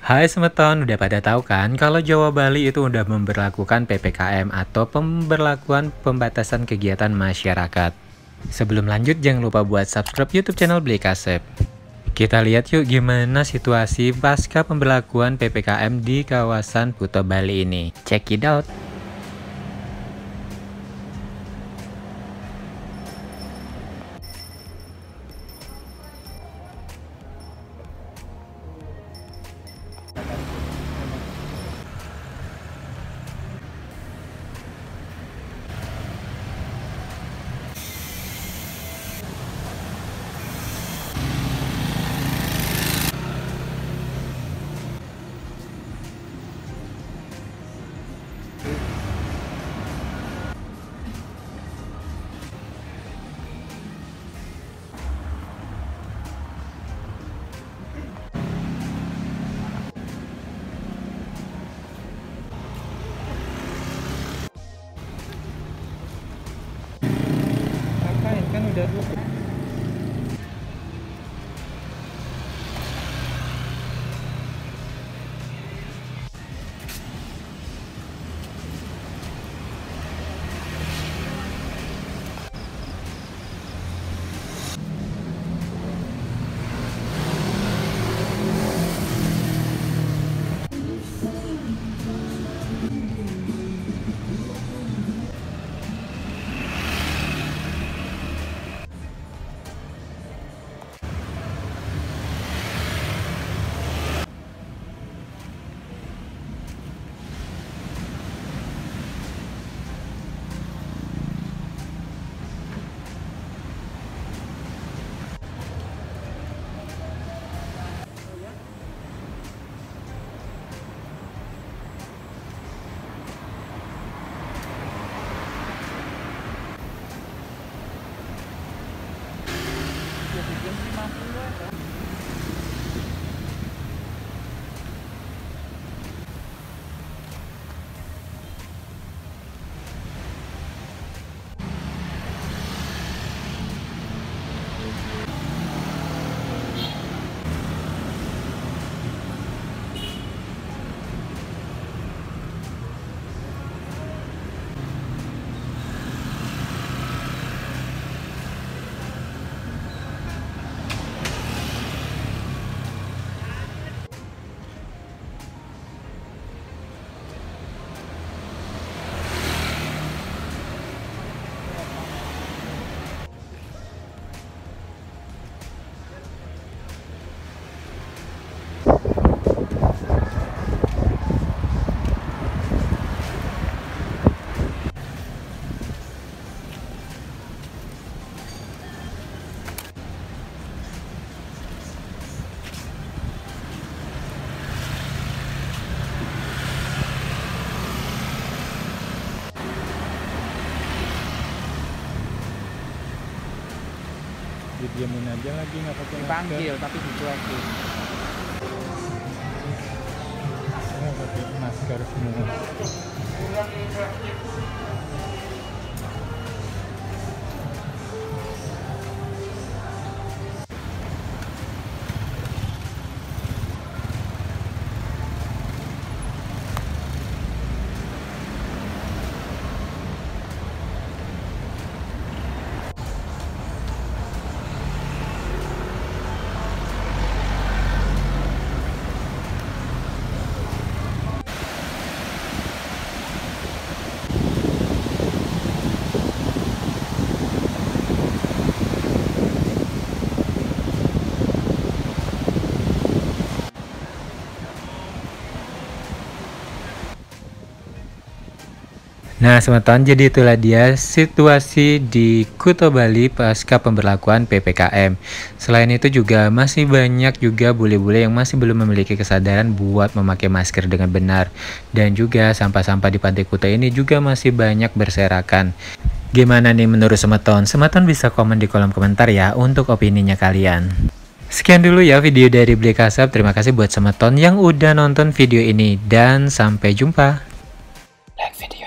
Hai semeton, udah pada tahu kan kalau Jawa Bali itu udah memberlakukan PPKM atau pemberlakuan pembatasan kegiatan masyarakat. Sebelum lanjut, jangan lupa buat subscribe YouTube channel Beli Kasep. Kita lihat yuk gimana situasi pasca pemberlakuan PPKM di kawasan Kuta Bali ini. Check it out. Ngapain kan udah dulu. Didiamin aja lagi nggak pakai Dipanggil tapi dicuekin. Nggak pakai masker semua. Nah, semeton, jadi itulah dia situasi di Kuta Bali pasca pemberlakuan PPKM. Selain itu juga masih banyak juga bule-bule yang masih belum memiliki kesadaran buat memakai masker dengan benar. Dan juga sampah-sampah di Pantai Kuta ini juga masih banyak berserakan. Gimana nih menurut semeton? Semeton bisa komen di kolom komentar ya untuk opininya kalian. Sekian dulu ya video dari Beli Kasep. Terima kasih buat semeton yang udah nonton video ini. Dan sampai jumpa. Like video.